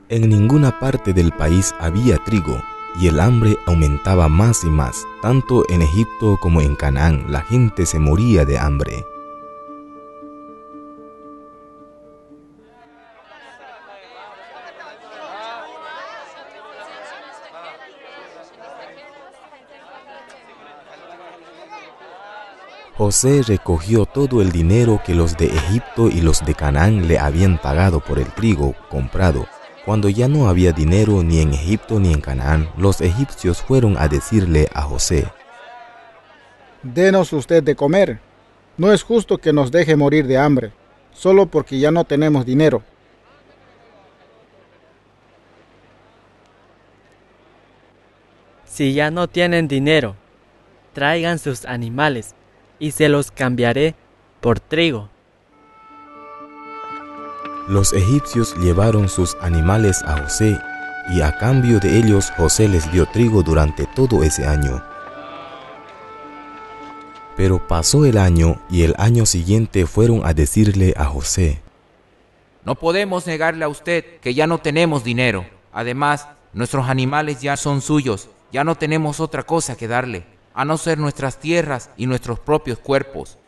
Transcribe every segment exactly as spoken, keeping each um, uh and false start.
En ninguna parte del país había trigo, y el hambre aumentaba más y más. Tanto en Egipto como en Canaán la gente se moría de hambre. José recogió todo el dinero que los de Egipto y los de Canaán le habían pagado por el trigo comprado. Cuando ya no había dinero ni en Egipto ni en Canaán, los egipcios fueron a decirle a José: «Denos usted de comer. No es justo que nos deje morir de hambre, solo porque ya no tenemos dinero». Si ya no tienen dinero, traigan sus animales y se los cambiaré por trigo. Los egipcios llevaron sus animales a José, y a cambio de ellos José les dio trigo durante todo ese año. Pero pasó el año, y el año siguiente fueron a decirle a José: «No podemos negarle a usted que ya no tenemos dinero. Además, nuestros animales ya son suyos, ya no tenemos otra cosa que darle, a no ser nuestras tierras y nuestros propios cuerpos».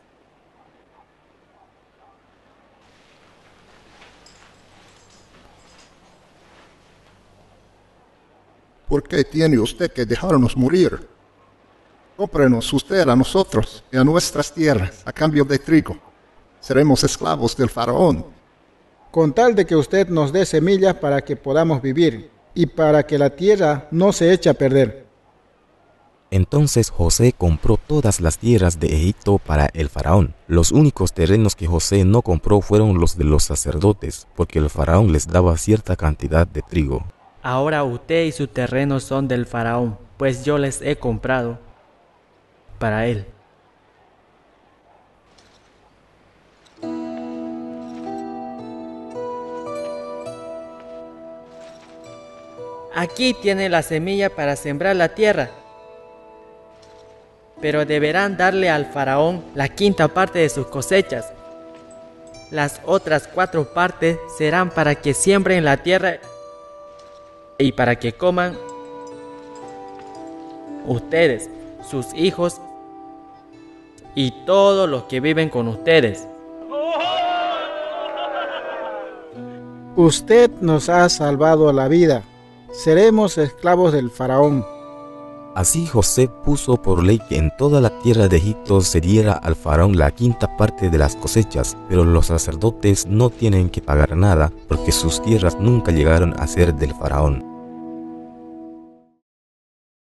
¿Por qué tiene usted que dejarnos morir? Cómprenos usted a nosotros y a nuestras tierras a cambio de trigo. Seremos esclavos del faraón. Con tal de que usted nos dé semillas para que podamos vivir y para que la tierra no se eche a perder. Entonces José compró todas las tierras de Egipto para el faraón. Los únicos terrenos que José no compró fueron los de los sacerdotes, porque el faraón les daba cierta cantidad de trigo. Ahora usted y su terreno son del faraón, pues yo les he comprado para él. Aquí tiene la semilla para sembrar la tierra, pero deberán darle al faraón la quinta parte de sus cosechas. Las otras cuatro partes serán para que siembren la tierra y para que coman ustedes, sus hijos y todos los que viven con ustedes. Usted nos ha salvado la vida. Seremos esclavos del faraón. Así José puso por ley que en toda la tierra de Egipto se diera al faraón la quinta parte de las cosechas, pero los sacerdotes no tienen que pagar nada, porque sus tierras nunca llegaron a ser del faraón.